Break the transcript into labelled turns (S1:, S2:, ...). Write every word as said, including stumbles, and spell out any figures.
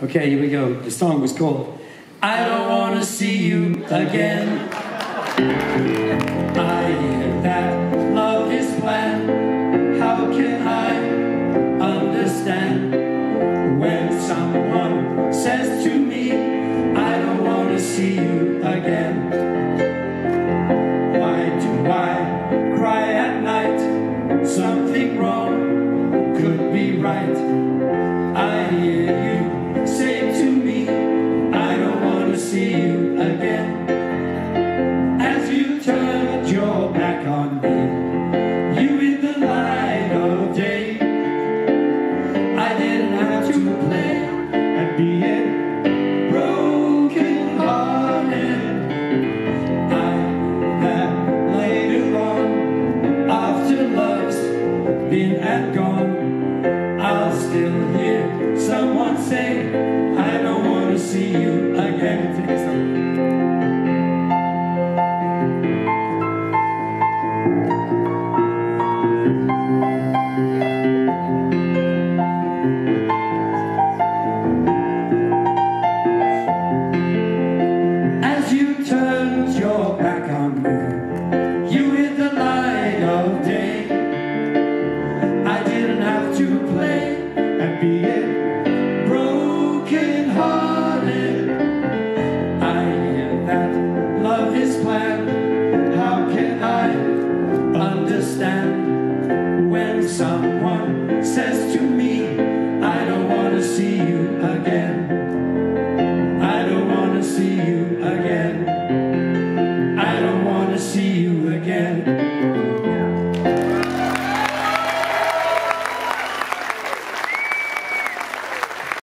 S1: Okay, here we go. The song was called I Don't Want to See You Again. I hear that love is planned. How can I understand when someone says to me, I don't want to see you again? Why do I cry at night? Something wrong could be right. I hear you say to me, I don't want to see you again. As you turned your back on me, you in the light of day, I didn't have to play and be it broken hearted. I that later on, after love's been and gone, I'll still hear someone say, I don't want to see you again. As you turned your back on me, you in the light of day, I didn't have to play and be it